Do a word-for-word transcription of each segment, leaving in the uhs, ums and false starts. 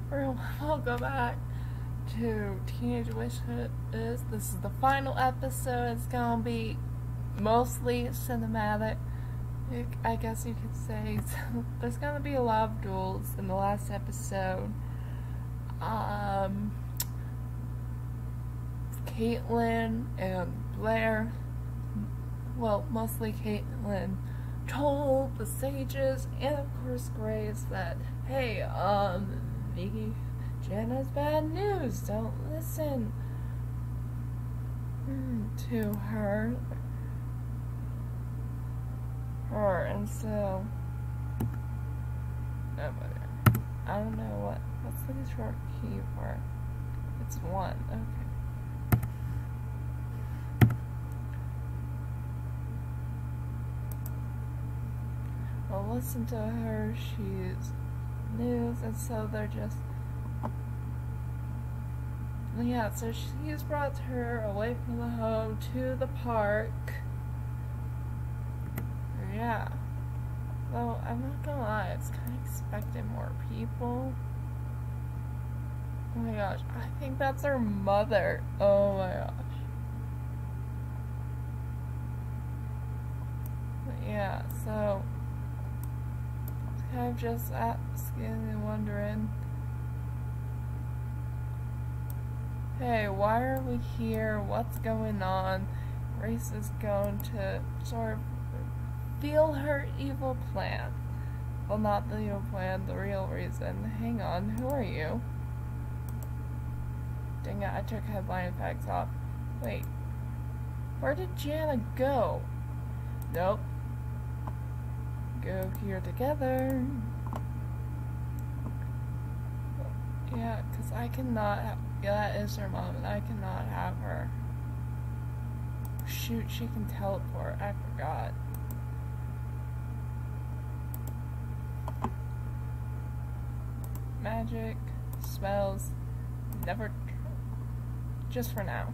We'll go back to Teenage Wishes. This is the final episode. It's gonna be mostly cinematic, I guess you could say. So there's gonna be a lot of duels in the last episode. Um, Caitlin and Blair, well, mostly Caitlin, told the sages and of course Grace that, hey, um, Vicky, Jana's bad news, don't listen to her. Her, and so, oh, I don't know what, what's the short key for it? It's one, okay. Well, listen to her, she's news, and so they're just, yeah, so she's brought her away from the home to the park. Yeah, though I'm not gonna lie, I was kind of expecting more people. Oh my gosh, I think that's her mother. Oh my gosh. But yeah, so kind of just asking and wondering, hey, why are we here? What's going on? Grace is going to sort of reveal her evil plan. Well, not the evil plan, the real reason. Hang on, who are you? Dang it, I took headline effects off. Wait, where did Jana go? Nope. Go here together. Yeah, because I cannot have, yeah, that is her mom, and I cannot have her. Shoot, she can teleport, I forgot. Magic, spells, never, just for now.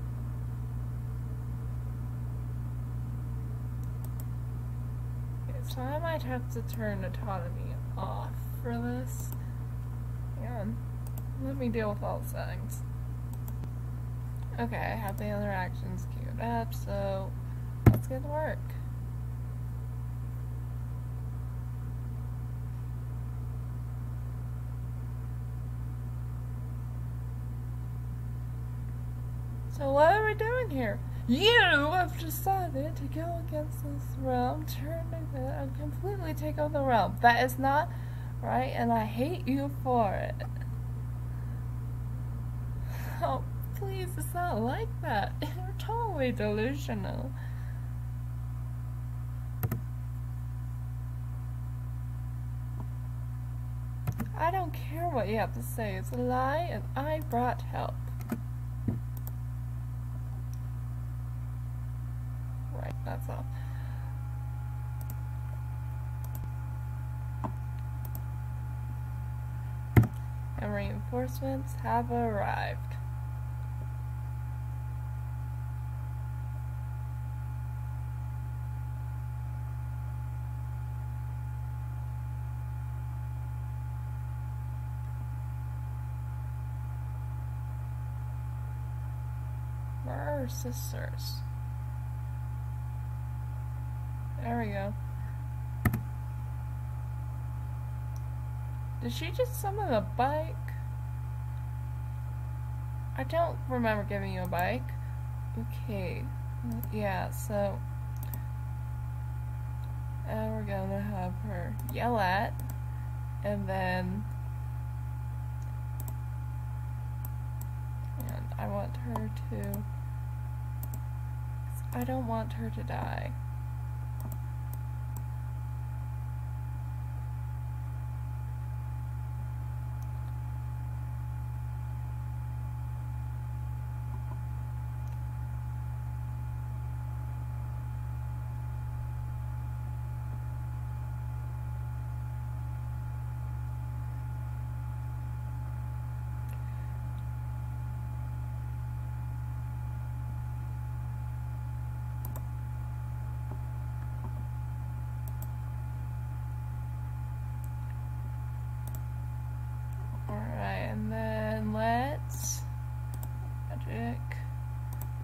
So I might have to turn autonomy off for this. Hang on. Let me deal with all the settings. Okay, I have the interactions queued up, so let's get to work. So what are we doing here? You have decided to go against this realm, turn it and completely take over the realm. That is not right, and I hate you for it. Oh, please, it's not like that. You're totally delusional. I don't care what you have to say. It's a lie, and I brought help. Right, that's all. And reinforcements have arrived. Where are our sisters? There we go. Did she just summon a bike? I don't remember giving you a bike. Okay. Yeah, so now we're gonna have her yell at, and then and I want her to, I don't want her to die.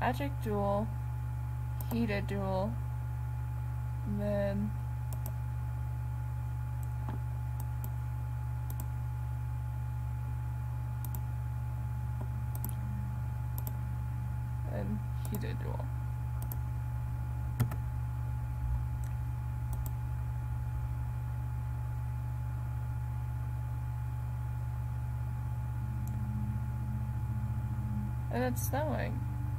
magic duel, heated duel, and then and heated duel. And it's snowing.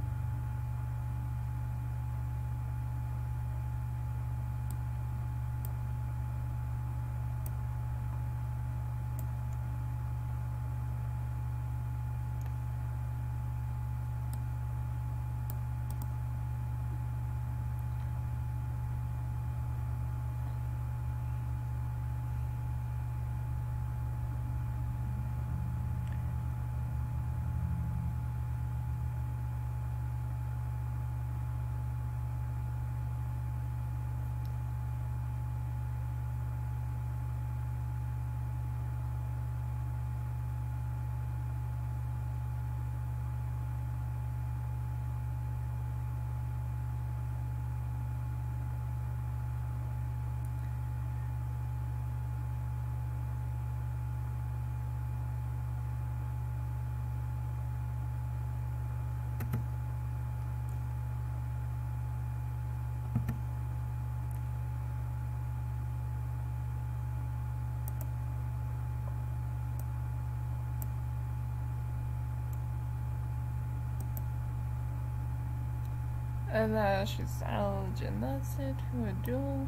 And uh, she's challenging that's it to a duel.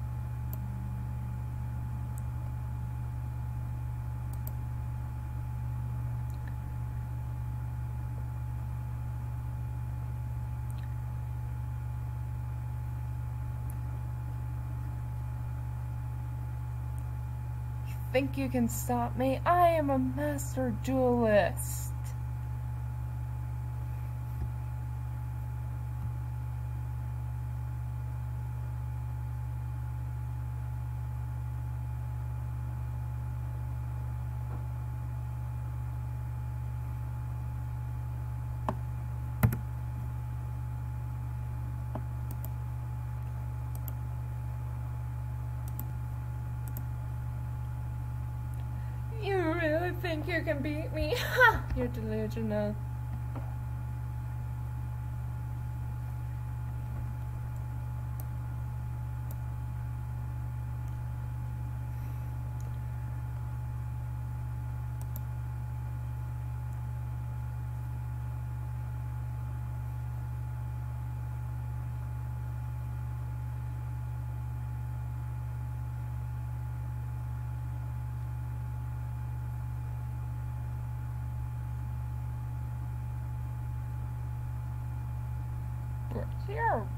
You think you can stop me? I am a master duelist. You really think you can beat me? Ha! You're delusional. Here.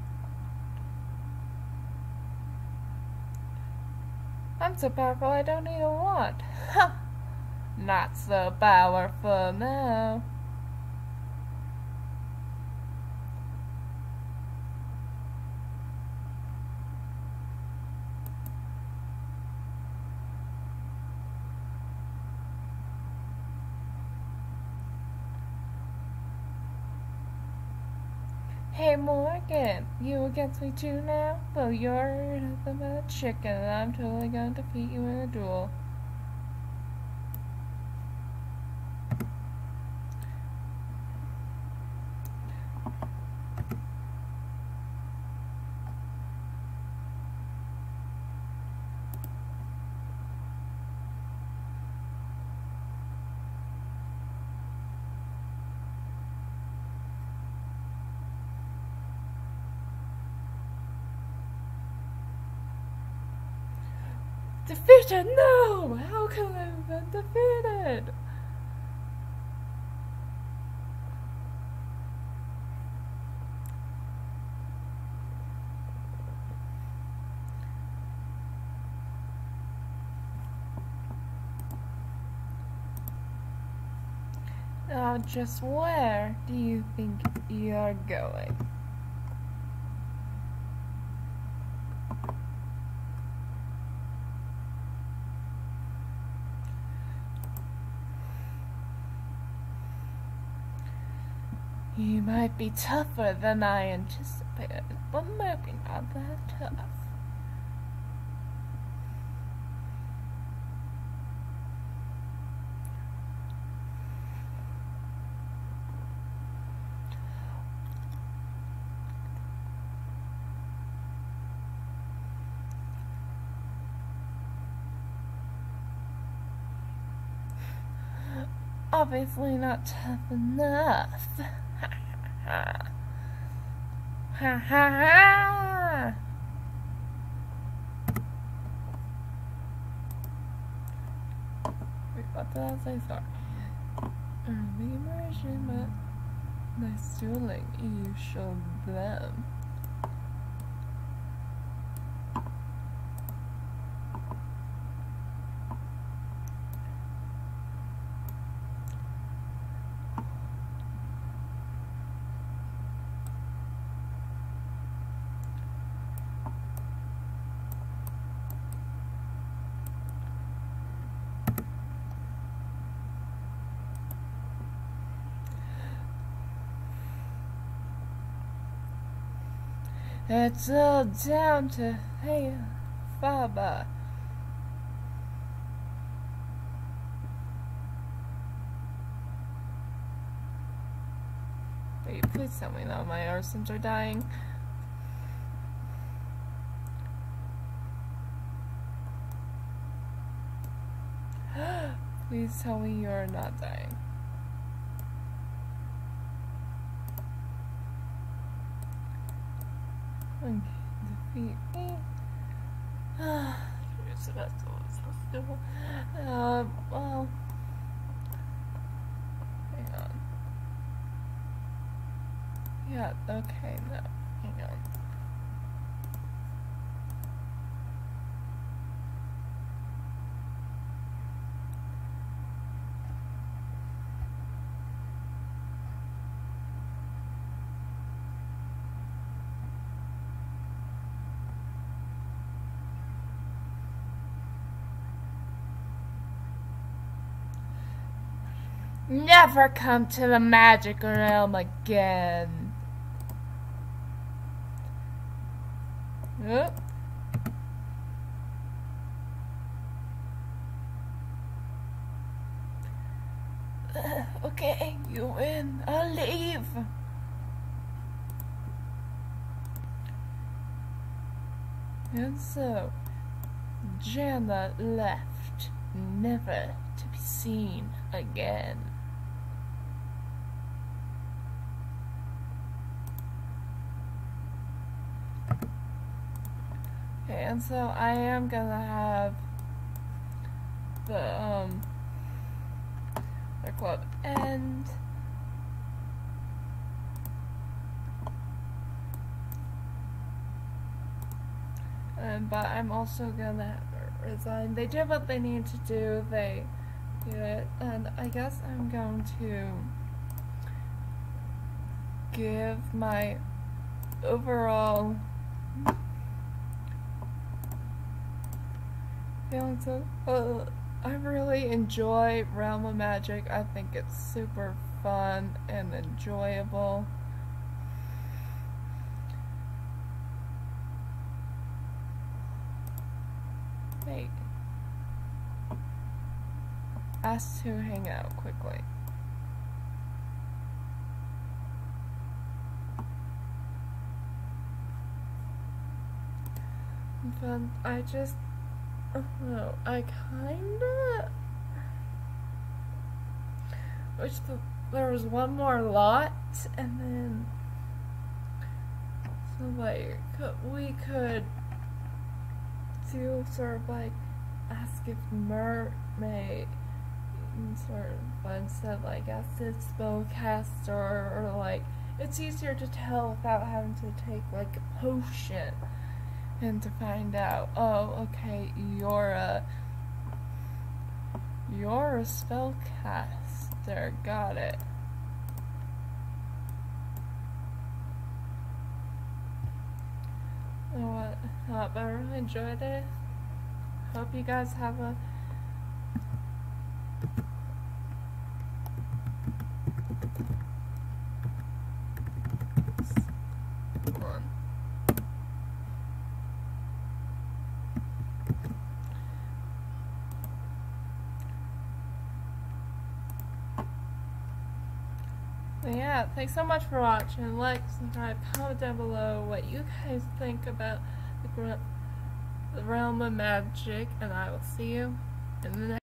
I'm so powerful I don't need a wand. Ha! Not so powerful now. Hey Morgan, you against me too now? Well, you're nothing but a chicken and I'm totally gonna defeat you in a duel. Defeated? No! How can I have been defeated? Now, just where do you think you're going? He might be tougher than I anticipated, but maybe not that tough. Obviously not tough enough. Ha ha ha. Ha ha. Wait, what did I say? Sorry. Early immersion, but nice dueling. You showed them. It's all down to hey, Baba. Wait, please tell me that my arsons are dying. Please tell me you're not dying. Okay, defeat me. Ah, so that's what I'm supposed to do. Uh, well, hang on. Yeah, okay, no, hang on. Never come to the magic realm again. Oop. Uh, okay, you win. I'll leave. And so, Jana left, never to be seen again. Okay, and so I am gonna have the um the club end. Um, but I'm also gonna resign. They did what they need to do. They did it, and I guess I'm going to give my overall feelings of, uh, I really enjoy Realm of Magic. I think it's super fun and enjoyable. Wait. Ask to hang out quickly. But I just, oh no, I kinda wish the, there was one more lot, and then so like we could do sort of like ask if mermaid sort of instead like ask if spellcaster, or like it's easier to tell without having to take like a potion. And to find out, oh, okay, you're a, you're a spellcaster, got it. You know what, uh, but I really enjoyed it. Hope you guys have a one. But yeah, thanks so much for watching. Like, subscribe, comment down below what you guys think about the, the realm of magic, and I will see you in the next